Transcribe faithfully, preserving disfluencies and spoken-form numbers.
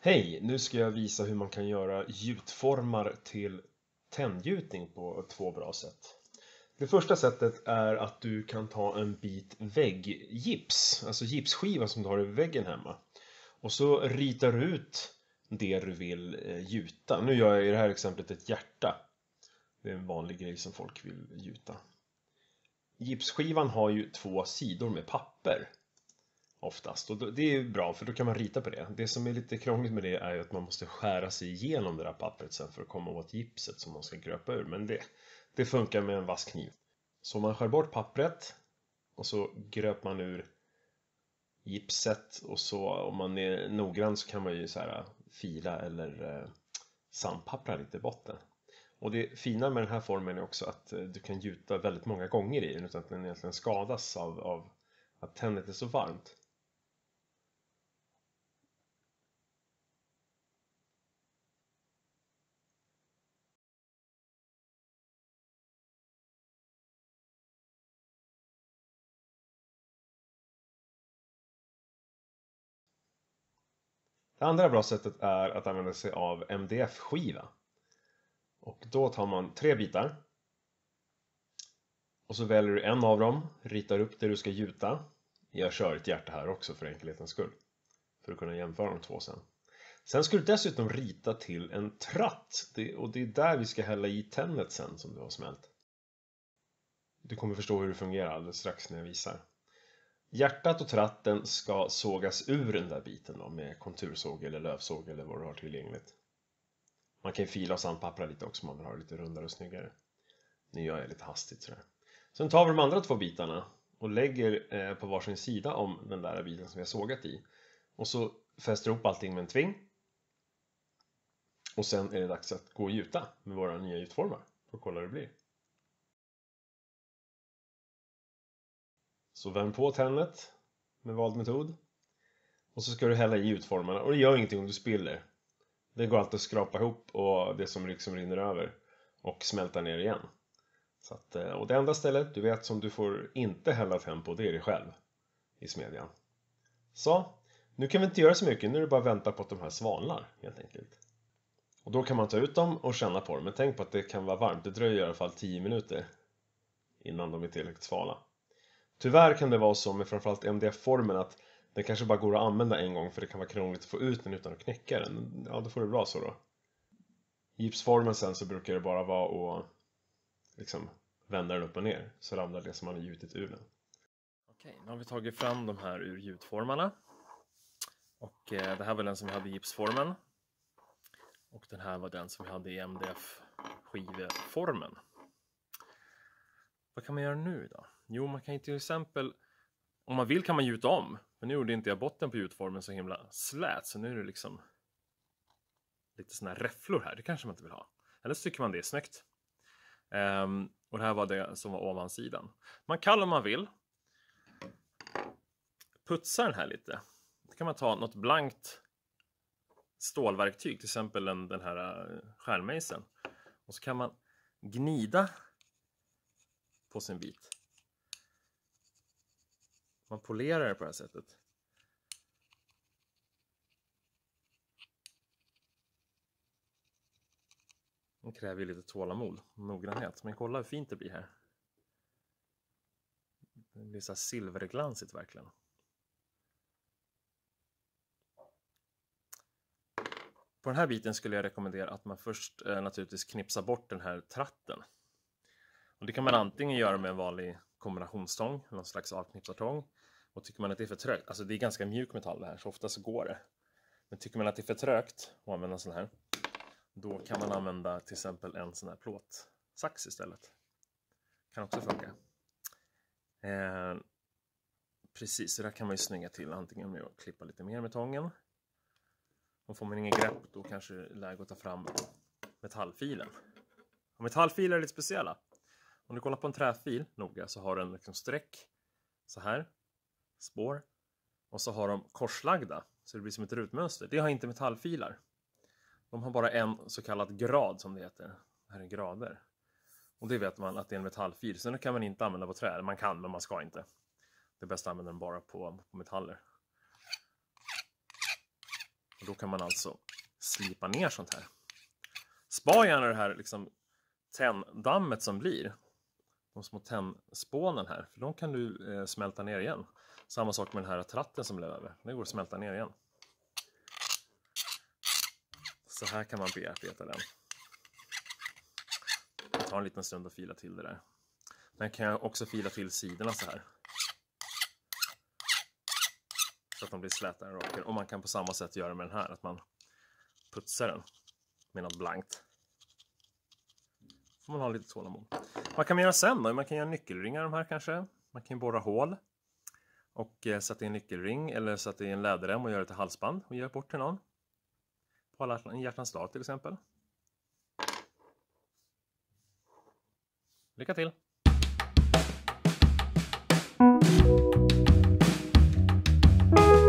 Hej, nu ska jag visa hur man kan göra gjutformar till tändgjutning på två bra sätt. Det första sättet är att du kan ta en bit vägggips, alltså gipsskiva som du har i väggen hemma. Och så ritar du ut det du vill gjuta. Nu gör jag i det här exemplet ett hjärta. Det är en vanlig grej som folk vill gjuta. Gipsskivan har ju två sidor med papper. Oftast, och det är bra för då kan man rita på det. Det som är lite krångligt med det är ju att man måste skära sig igenom det där pappret sen för att komma åt gipset som man ska gröpa ur. Men det, det funkar med en vass kniv. Så man skär bort pappret och så gröper man ur gipset, och så om man är noggrann så kan man ju så här fila eller eh, sandpappra lite i botten. Och det fina med den här formen är också att eh, du kan gjuta väldigt många gånger i den utan att den egentligen skadas av, av att tändet är så varmt. Det andra bra sättet är att använda sig av M D F-skiva. Och då tar man tre bitar. Och så väljer du en av dem, ritar upp det du ska gjuta. Jag kör ett hjärta här också för enkelhetens skull. För att kunna jämföra de två sen. Sen ska du dessutom rita till en tratt. Och det är där vi ska hälla i tändet sen som du har smält. Du kommer förstå hur det fungerar alldeles strax när jag visar. Hjärtat och tratten ska sågas ur den där biten då, med kontursåg eller lövsåg eller vad du har tillgängligt. Man kan ju fila och sandpappra lite också om man vill ha det lite rundare och snyggare. Nu gör jag lite hastigt sådär. Sen tar vi de andra två bitarna och lägger på varsin sida om den där biten som vi har sågat i. Och så fäster ihop allting med en tving. Och sen är det dags att gå och gjuta med våra nya gjutformar. Får kolla hur det blir. Så värm på tändet med vald metod. Och så ska du hälla i gjutformarna. Och det gör ingenting om du spiller. Det går alltid att skrapa ihop och det som liksom rinner över. Och smälta ner igen. Så att, och det enda stället du vet som du får inte hälla tenn på, det är dig själv. I smedjan. Så, nu kan vi inte göra så mycket. Nu är det bara att vänta på att de här svalnar helt enkelt. Och då kan man ta ut dem och känna på dem. Men tänk på att det kan vara varmt. Det dröjer i alla fall tio minuter. Innan de är tillräckligt svala. Tyvärr kan det vara så med framförallt M D F-formen att den kanske bara går att använda en gång för det kan vara krångligt att få ut den utan att knäcka den. Ja, då får det vara så då. Gipsformen sen så brukar det bara vara att liksom vända den upp och ner så ramlar det som man har gjutit ur den. Okej, nu har vi tagit fram de här ur gjutformarna. Och eh, det här var den som vi hade i gipsformen. Och den här var den som vi hade i M D F-skiveformen. Vad kan man göra nu då? Jo, man kan ju till exempel, om man vill kan man gjuta om. Men nu gjorde inte jag botten på gjutformen så himla slät. Så nu är det liksom lite såna här räfflor här. Det kanske man inte vill ha. Eller så tycker man det är snyggt. Um, och det här var det som var ovansidan. Man kan om man vill putsa den här lite. Då kan man ta något blankt stålverktyg. Till exempel den, den här skärmejseln. Och så kan man gnida på sin bit. Man polerar det på det här sättet. Det kräver ju lite tålamod och noggrannhet. Men kolla hur fint det blir här. Det blir så här silverglansigt verkligen. På den här biten skulle jag rekommendera att man först eh, naturligtvis knipsar bort den här tratten. Och det kan man antingen göra med en vanlig kombinationstång, någon slags avknipsartång. Och tycker man att det är för trögt, alltså det är ganska mjuk metall det här så ofta så går det. Men tycker man att det är för trögt att använda en sån här, då kan man använda till exempel en sån här plåtsax istället. Kan också funka. Eh, precis, så där kan man ju snygga till antingen med att klippa lite mer med tången. Och får man ingen grepp då kanske det är läge att ta fram metallfilen. Och metallfiler är lite speciella. Om du kollar på en träfil noga så har den liksom streck så här, spår, och så har de korslagda så det blir som ett rutmönster. Det har inte metallfilar. De har bara en så kallad grad som det heter. Det här är grader. Och det vet man att det är en metallfil. Så den kan man inte använda på trä. Man kan men man ska inte. Det är bäst att använda den bara på, på metaller. Och då kan man alltså slipa ner sånt här. Spar gärna det här liksom tänddammet som blir. De små tändspånen här. För de kan du eh, smälta ner igen. Samma sak med den här tratten som blev över. Det går att smälta ner igen. Så här kan man bearbeta den. Jag tar en liten stund och fila till det där. Den kan jag också fila till sidorna så här. Så att de blir slätare och rakare. Och man kan på samma sätt göra med den här. Att man putsar den med något blankt. Får man ha lite tålamod. Vad kan man göra sen då? Man kan göra nyckelringar de här kanske. Man kan borra hål. Och eh, sätta i en nyckelring. Eller sätta i en läderrem och göra det till halsband. Och ge bort till någon. På alla, en hjärtans dag till exempel. Lycka till! Thank you.